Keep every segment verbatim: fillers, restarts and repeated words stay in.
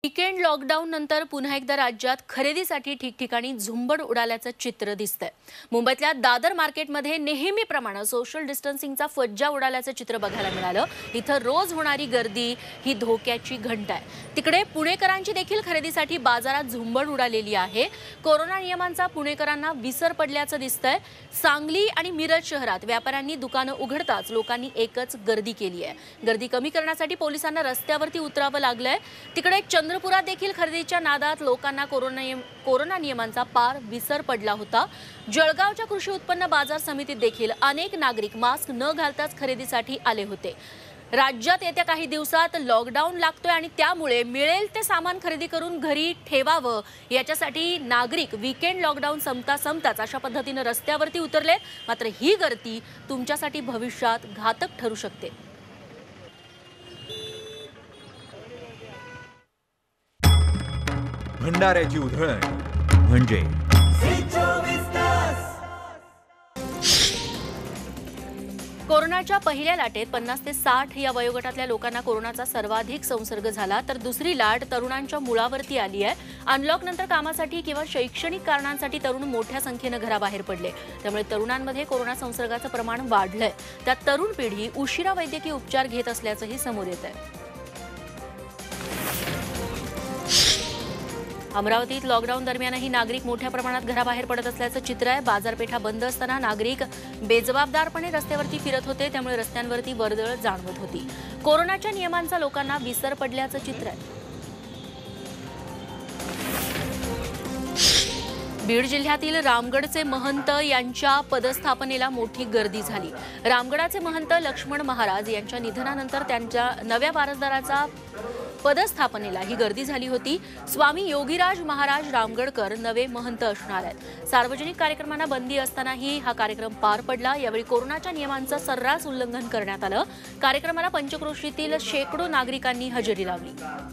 Weekend lockdown नंतर पुन्हा एकदा राज्यात खरेदीसाठी ठिकठिकाणी झुंबड उडाल्याचं चित्र दिसतंय। मुंबईतल्या दादर मार्केटमध्ये नेहमीप्रमाणे सोशल डिस्टन्सिंगचा फज्जा उडाल्याचं चित्र बघायला मिळालं। इथं रोज होणारी गर्दी ही धोक्याची घंटा आहे। तिकडे पुणेकरांची देखील खरेदीसाठी बाजारात झुंबड उडालेली आहे। कोरोना नियमांचा पुणेकरांना विसर पडल्याचं दिसतंय। सांगली आणि मिरज शहरात व्यापाऱ्यांनी दुकानं उघडताच लोकांनी एकच गर्दी केली आहे। गर्दी कमी करण्यासाठी पोलिसांना रस्त्यावरती उतरावं लागलंय। तिकडे चंद्रपुरात देखील खरेदीच्या नादात लोकांना कोरोना कोरोना नियमांचा पार विसर पडला होता। जळगावच्या कृषी उत्पन्न बाजार समितीत देखील अनेक नागरिक मास्क न घालताच खरेदीसाठी आले होते। राज्यात येत्या काही दिवसात लॉकडाऊन लागतोय आणि त्यामुळे मिळेल ते सामान खरेदी करून घरी ठेवावं याच्यासाठी नागरिक वीकेंड लॉकडाऊन संपता संपताच अशा पद्धतीने रस्त्यावरती उतरले। मात्र ही गर्दी तुमच्यासाठी भविष्यात घातक ठरू शकते। भंडाऱ्याची उधळण म्हणजे कोरोनाच्या पहिल्या लाटेत पन्नास ते साठ या वयोगटातल्या लोकांना कोरोनाचा सर्वाधिक संसर्ग झाला, तर दुसरी लाट तरुणांच्या मुळावरती आली आहे। अनलॉक नंतर कामासाठी किंवा शैक्षणिक कारणांसाठी तरुण मोठ्या संख्येने घराबाहेर पडले, त्यामुळे तरुणांमध्ये कोरोना संसर्गाचं प्रमाण वाढलंय। त्यात तरुण पिढी उशिरा वैद्यकीय उपचार घेत असल्याचंही समोर येत आहे। अमरावतीत लॉकडाऊन दरम्यानही नागरिक मोठ्या प्रमाणात घराबाहेर पडत असल्याचं चित्र आहे। बाजारपेठा बंद असताना नागरिक बेजबाबदारपणे रस्त्यावरती फिरत होते, त्यामुळे रस्त्यांवरती वर्दळ जाणवत होती। कोरोनाच्या नियमांचा लोकांना विसर पडल्याचं चित्र आहे। बीड जिल्ह्यातील रामगडचे महंत यांच्या पदस्थापनेला मोठी गर्दी झाली। रामगडाचे महंत लक्ष्मण महाराज यांच्या निधनानंतर त्यांच्या नव्या वारसदाराचा पदस्थापनेला ही गर्दी झाली होती। स्वामी योगीराज महाराज रामगडकर नवे महंत असणार आहेत। सार्वजनिक कार्यक्रमांना बंदी असतानाही हा कार्यक्रम पार पडला। यावेळी कोरोनाच्या नियमांचं सर्रास उल्लंघन करण्यात आलं। कार्यक्रमाला पंचक्रोशीतील शेकडो नागरिकांनी हजेरी लावली।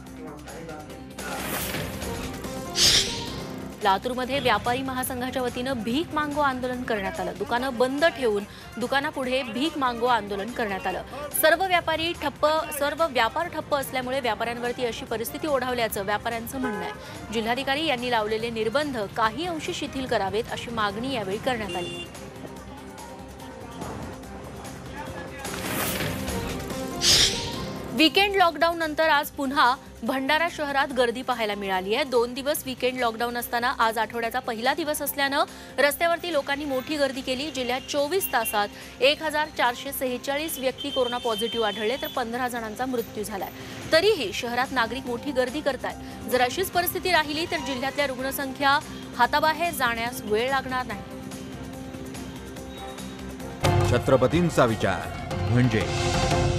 लातूरमध्ये व्यापारी महासंघाच्या वतीनं भीक मागो आंदोलन करण्यात आलं। दुकानं बंद ठेवून दुकानापुढे भीक मागो आंदोलन करण्यात आलं। सर्व व्यापारी ठप्प सर्व व्यापार ठप्प असल्यामुळे व्यापाऱ्यांवरती अशी परिस्थिती ओढावल्याचं व्यापाऱ्यांचं म्हणणं आहे। जिल्हाधिकारी यांनी लावलेले निर्बंध काही अंशी शिथिल करावेत अशी मागणी यावेळी करण्यात आली। वीकेंड लॉकडाऊन नंतर आज पुन्हा भंडारा शहरात गर्दी पाहायला मिळाली आहे। दोन दिवस वीकेंड लॉकडाऊन असताना आज आठवड्याचा पहिला दिवस असल्यानं रस्त्यावरती लोकांनी मोठी गर्दी केली। जिल्ह्यात चोवीस तासात एक हजार चारशे सेहेचाळीस व्यक्ती कोरोना पॉझिटिव्ह आढळले, तर पंधरा जणांचा मृत्यू झालाय। तरीही शहरात नागरिक मोठी गर्दी करतायत। जर अशीच परिस्थिती राहिली तर जिल्ह्यातल्या रुग्णसंख्या हाताबाहेर जाण्यास वेळ लागणार नाही। छत्रपतींचा विचार म्हणजे